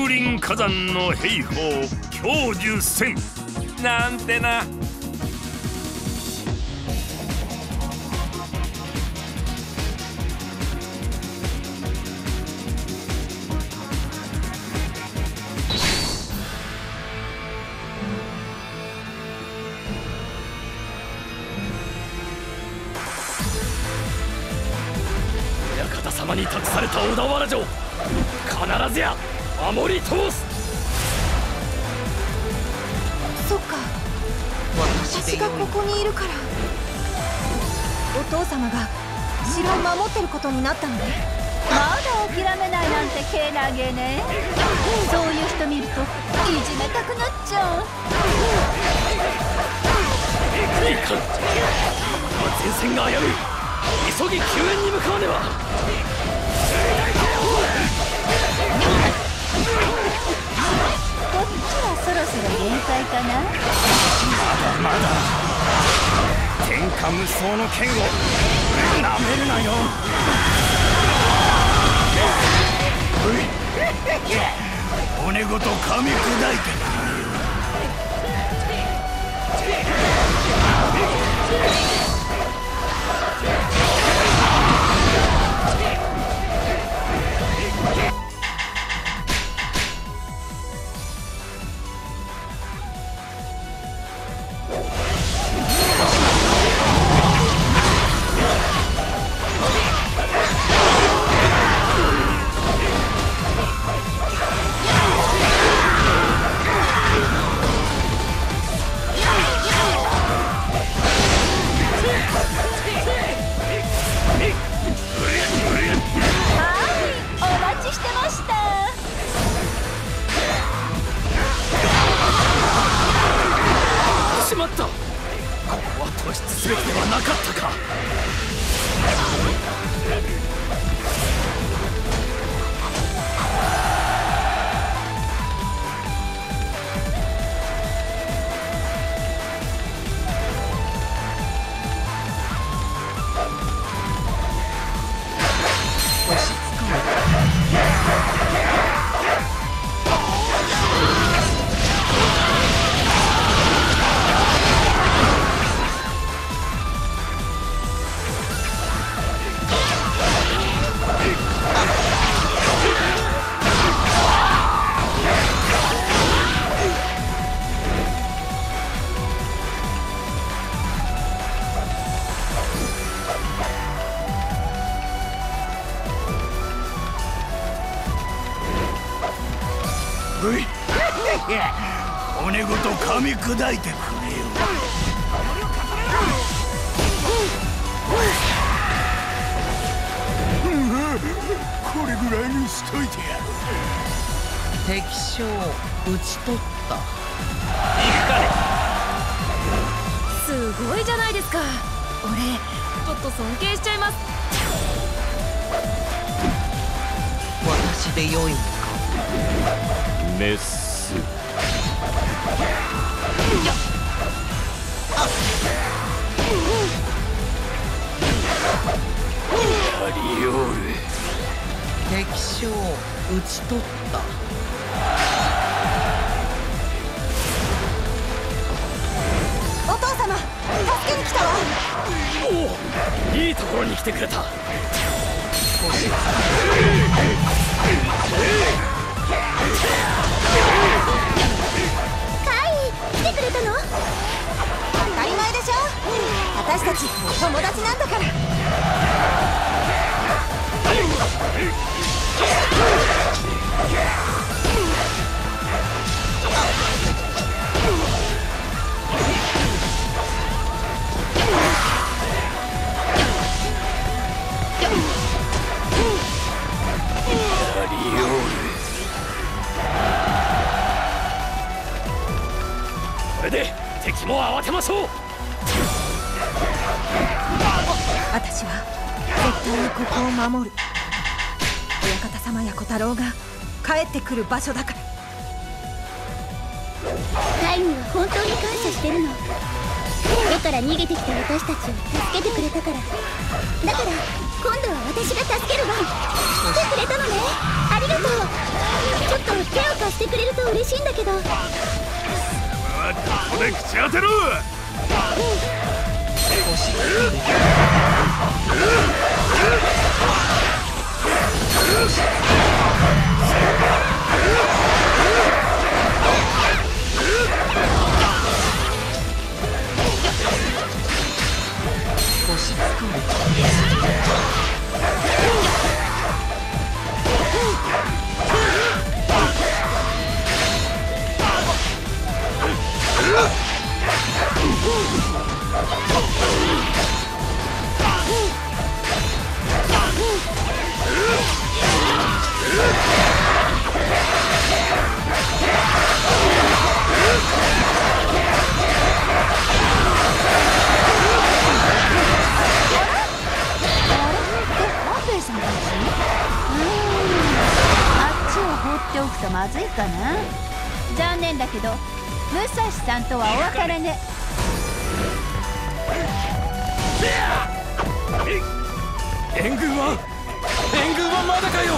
風林火山の兵法享受せんなんてな。 親方様に託された小田原城、必ずや守り通す。 そっか、私がここにいるからお父様が城を守ってることになったのね。 まだ諦めないなんてけなげね。そういう人見るといじめたくなっちゃう。 いかん、前線が危うい。急ぎ救援に向かわねば。 こっちはそろそろ限界かな。 まだ天下無双の剣をなめるなよ。骨ごと噛み砕いてしまった。ここは突出すべきではなかったか。骨ごと噛み砕いてくれよ。これぐらいにしといてやる。 敵将討ち取った。 行くかね。 すごいじゃないですか。俺ちょっと尊敬しちゃいます。 私で良いのか。 メスアリオール。 敵将討ち取った。 お父様、助けに来たわ。 おお、いいところに来てくれた。 来てくれたの？当たり前でしょ。私たち友達なんだから。 これで敵も慌てましょう。 私は絶対にここを守る。親方様や小太郎が帰ってくる場所だから。 カイには本当に感謝してるの。世から逃げてきた私たちを助けてくれたから。だから今度は私が助けるわ。来てくれたのね。ありがとう。ちょっと手を貸してくれると嬉しいんだけど。 ここで口当てろ。 放っておくとまずいかな。残念だけど武蔵さんとはお別れね。 援軍はまだかよ。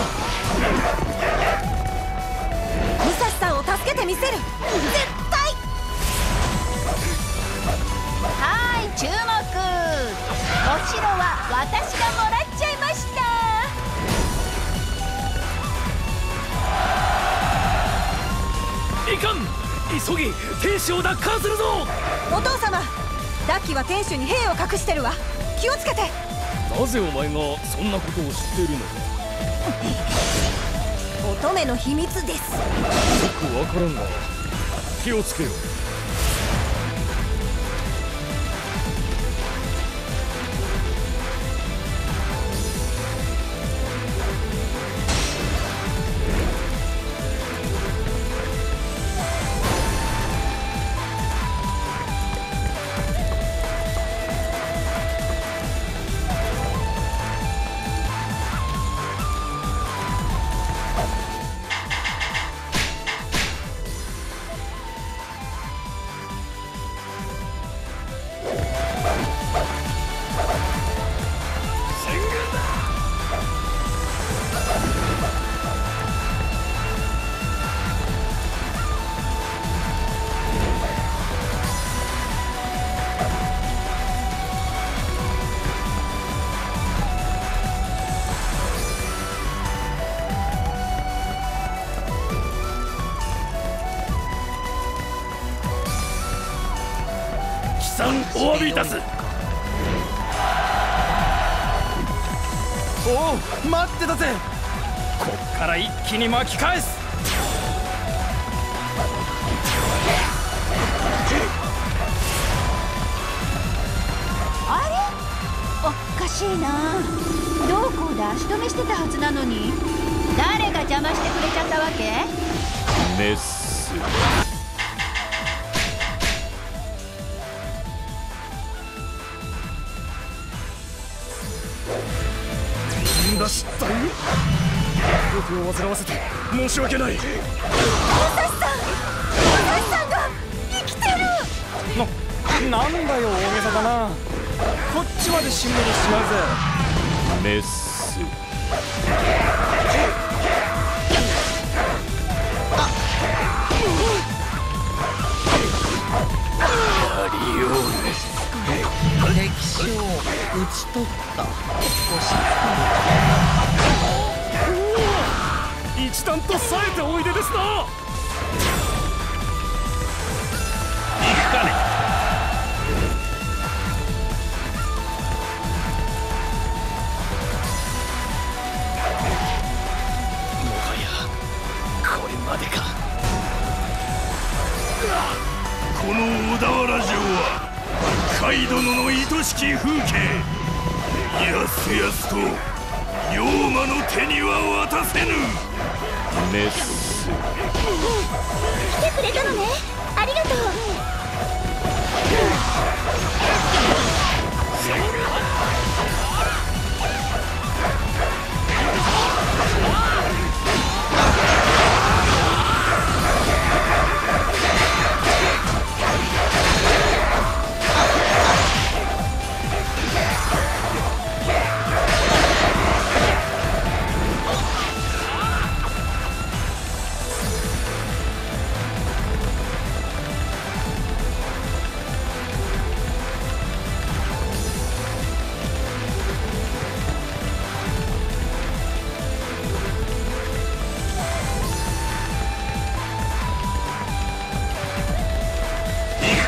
武蔵さんを助けてみせる。絶対。 はい、注目。お城は私がもらっちゃいました。 いかん、急ぎ天守を奪還するぞ。 お父様、ダッキは天守に兵を隠してるわ。気をつけて。 なぜお前がそんなことを知っているのか。 乙女の秘密です。 よくわからんが気をつけよう。お詫びいたす。 おお、待ってたぜ。こっから一気に巻き返す。 あれ、おかしいな。どこで足止めしてたはずなのに、誰が邪魔してくれちゃったわけ？ メス。 だしたい。僕を煩わせて申し訳ない。 武蔵さんが生きてる。 なんだよ、大げさだな。こっちまでしんみりしちまうぜ。 メス。 敵将討ち取った。 一段と冴えておいでですな。行くかね。もはやこれまでか。 この小田原城はカイ殿の愛しき風景。やすやすと妖魔の手には渡せぬ。 メス。 来てくれたのね。ありがとう。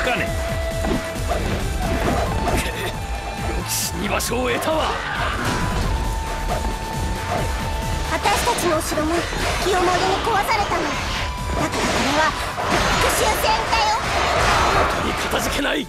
かね。良き死に場所を得たわ。 私たちのお城も清盛に壊されたの。だからこれは復讐戦だよ。 元にかたじけない。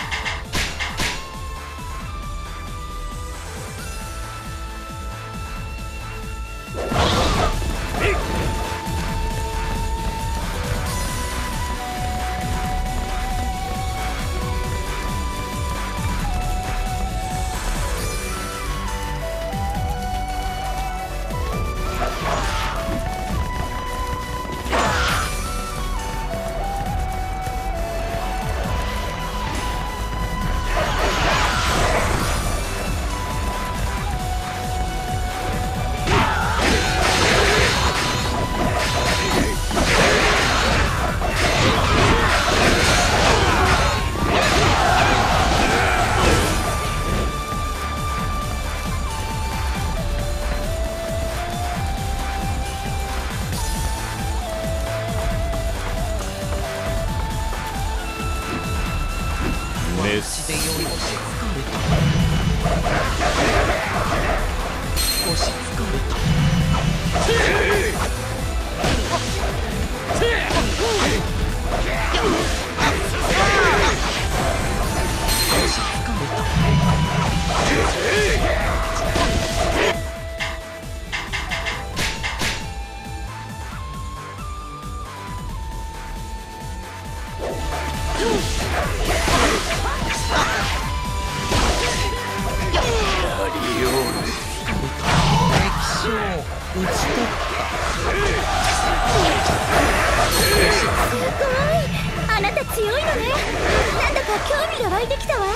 あなた強いのね。なんだか興味が湧いてきたわ。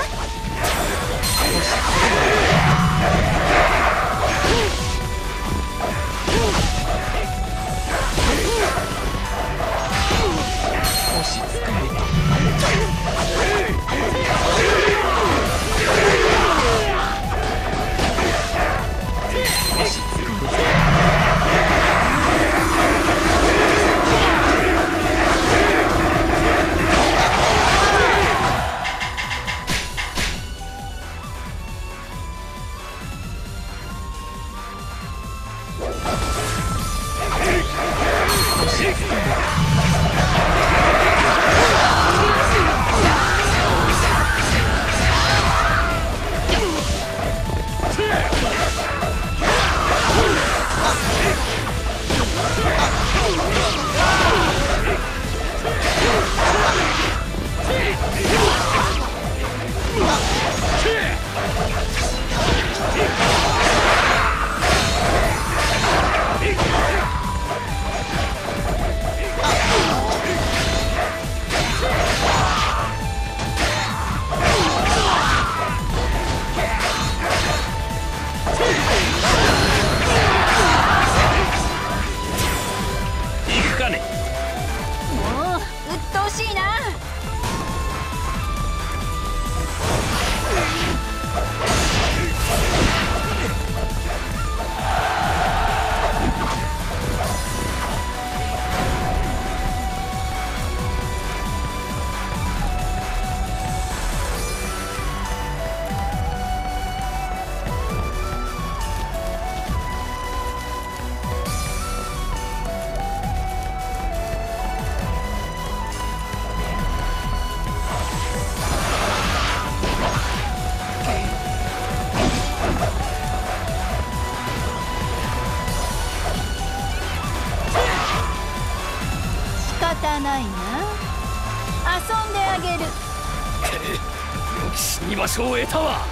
ないな。遊んであげる。 良き死に場所を得たわ。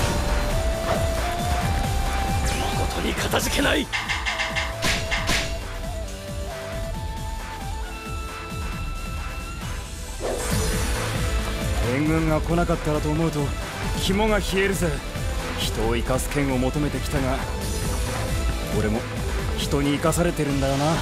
ことにかたじけない。 援軍が来なかったらと思うと肝が冷えるぜ。人を生かす剣を求めてきたが、俺も人に生かされてるんだよな。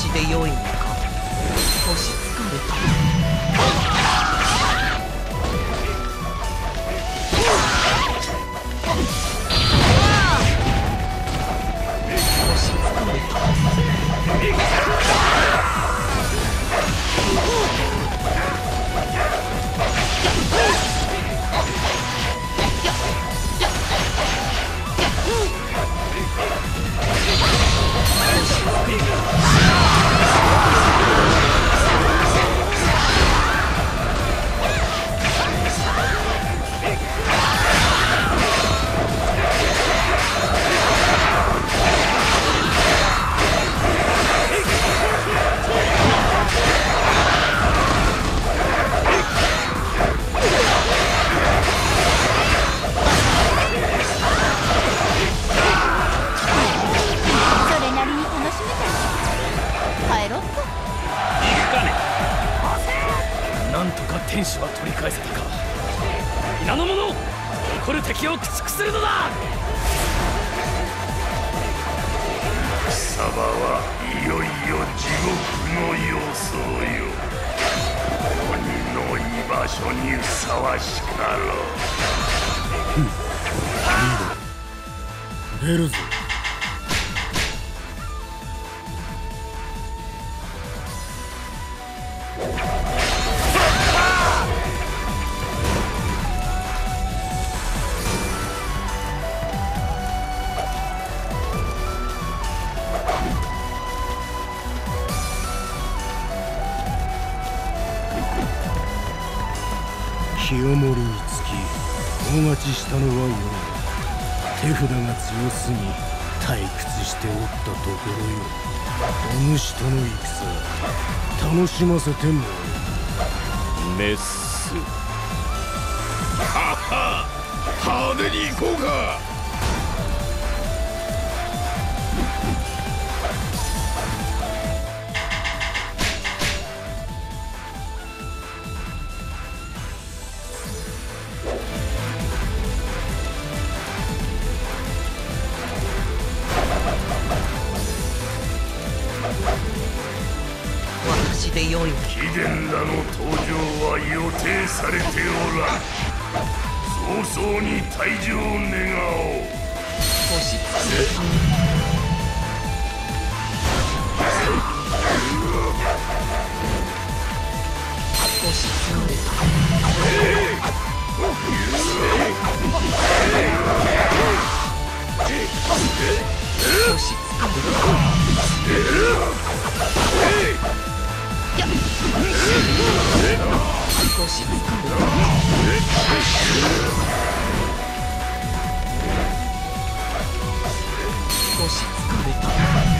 私で良いのか。少し疲れた。 なんとか天使は取り返せたか。皆の者、残る敵を駆逐するのだ。 貴様はいよいよ地獄の様相よ。鬼の居場所にふさわしかろ出るぞ。 清盛につき大勝ちしたのはよ。手札が強すぎ退屈しておったところよ。お主との戦楽しませてもメス。はは、派手に行こうか。 私で良い。 貴殿らの登場は予定されておらん。早々に退場願おう。 少し疲れた。少し疲れた。少し疲れた。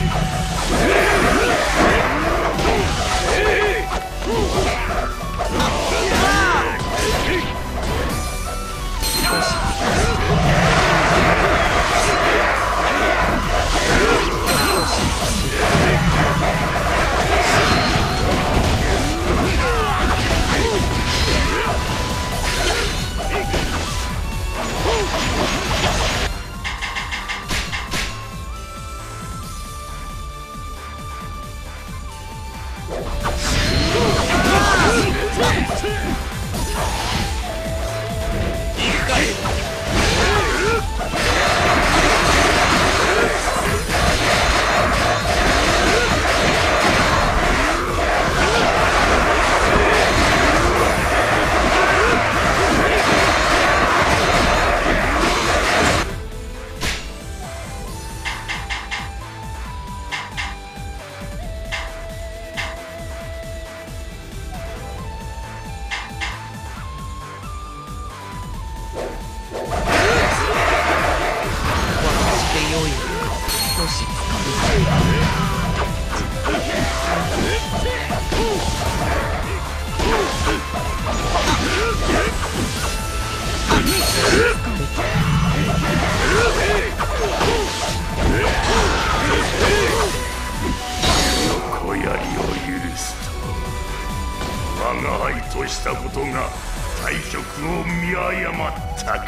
横槍を許すと我が輩としたことが対局を見誤ったか。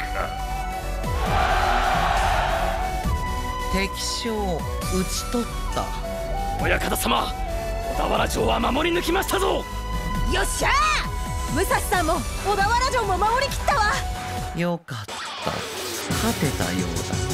敵将討ち取った。 親方様、 小田原城は守り抜きましたぞ。 よっしゃー、武蔵さんも小田原城も守りきったわ。 よかった、勝てたようだな。